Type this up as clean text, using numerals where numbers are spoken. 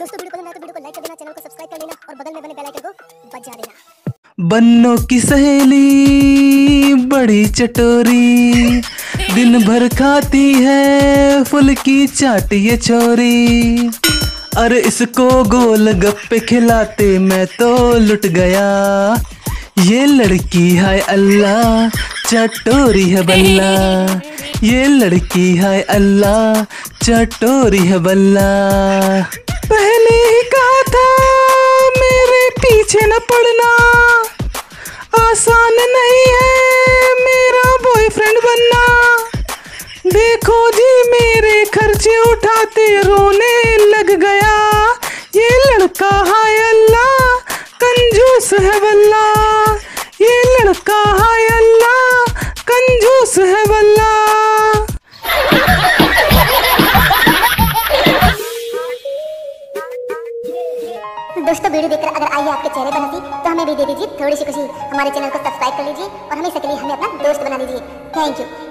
दोस्तों वीडियो पसंद आए तो वीडियो को लाइक कर देना, चैनल को सब्सक्राइब कर लेना और बगल में बने बेल आइकन को बजा देना। बन्नों की सहेली बड़ी चटोरी, दिन भर खाती है फुल की चाट ये छोरी। अरे इसको गोल गप्पे खिलाते मैं तो लुट गया। ये लड़की है अल्लाह चटोरी है बल्ला, ये लड़की है अल्लाह चटोरी है बल्ला। पहले ही कहा था मेरे पीछे न पड़ना, आसान नहीं है मेरा बॉयफ्रेंड बनना। देखो जी मेरे खर्चे उठाते रोने लग गया। ये लड़का है अल्लाह कंजूस है बल्ला, ये लड़का है अल्लाह कंजूस है बल्ला। दोस्तों वीडियो देखकर अगर आई है आपके चेहरे पर हंसी तो हमें भी दे दीजिए थोड़ी सी खुशी। हमारे चैनल को सब्सक्राइब कर लीजिए और हमेशा के लिए हमें अपना दोस्त बना लीजिए। Thank you.